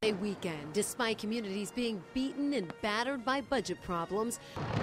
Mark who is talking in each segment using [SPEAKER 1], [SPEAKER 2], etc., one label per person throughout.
[SPEAKER 1] A weekend, despite communities being beaten and battered by budget problems,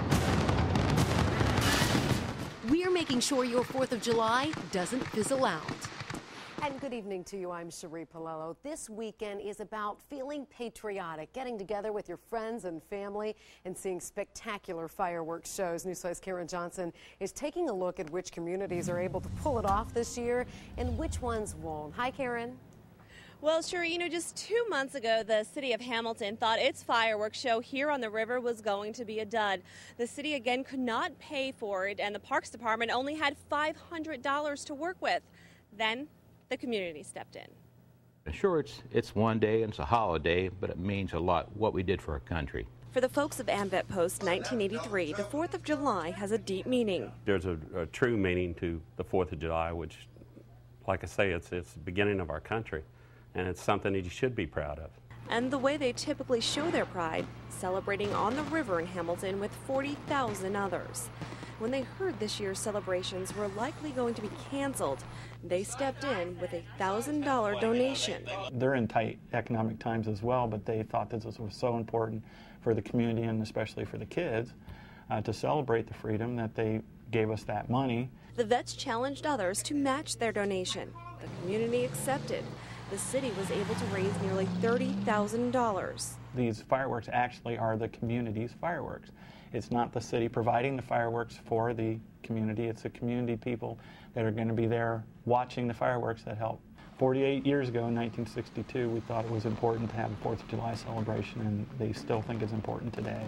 [SPEAKER 1] we are making sure your 4th of July doesn't fizzle out. And good evening to you. I'm Cherie Palello. This weekend is about feeling patriotic, getting together with your friends and family and seeing spectacular fireworks shows. Newsflash Karen Johnson is taking a look at which communities are able to pull it off this year and which ones won't. Hi, Karen.
[SPEAKER 2] Well, Cherie, just 2 months ago, the city of Hamilton thought its fireworks show here on the river was going to be a dud. The city again could not pay for it, and the Parks Department only had $500 to work with. Then the community stepped in.
[SPEAKER 3] Sure, it's one day and it's a holiday, but it means a lot what we did for our country.
[SPEAKER 2] For the folks of AMVET Post 1983, the 4th of July has a deep meaning.
[SPEAKER 4] There's a true meaning to the 4th of July, which, like I say, it's the beginning of our country, and it's something that you should be proud of.
[SPEAKER 2] And the way they typically show their pride, celebrating on the river in Hamilton with 40,000 others. When they heard this year's celebrations were likely going to be canceled, they stepped in with a $1,000 donation.
[SPEAKER 5] They're in tight economic times as well, but they thought that this was so important for the community and especially for the kids to celebrate the freedom that they gave us that money.
[SPEAKER 2] The vets challenged others to match their donation. The community accepted. The city was able to raise nearly $30,000.
[SPEAKER 5] These fireworks actually are the community's fireworks. It's not the city providing the fireworks for the community. It's the community people that are going to be there watching the fireworks that help. 48 years ago in 1962, we thought it was important to have a 4th of July celebration, and they still think it's important today.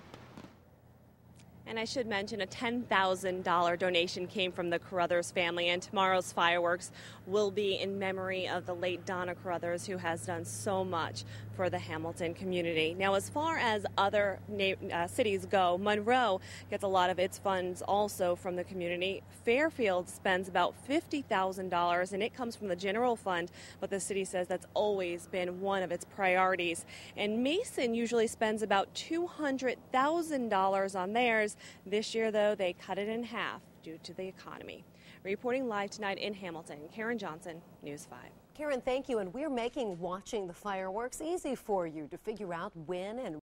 [SPEAKER 2] And I should mention a $10,000 donation came from the Carruthers family, and tomorrow's fireworks will be in memory of the late Donna Carruthers, who has done so much for the Hamilton community. Now, as far as other cities go, Monroe gets a lot of its funds also from the community. Fairfield spends about $50,000, and it comes from the general fund, but the city says that's always been one of its priorities. And Mason usually spends about $200,000 on theirs. This year, though, they cut it in half due to the economy. Reporting live tonight in Hamilton, Karen Johnson, News 5.
[SPEAKER 1] Karen, thank you. And we're making watching the fireworks easy for you to figure out when and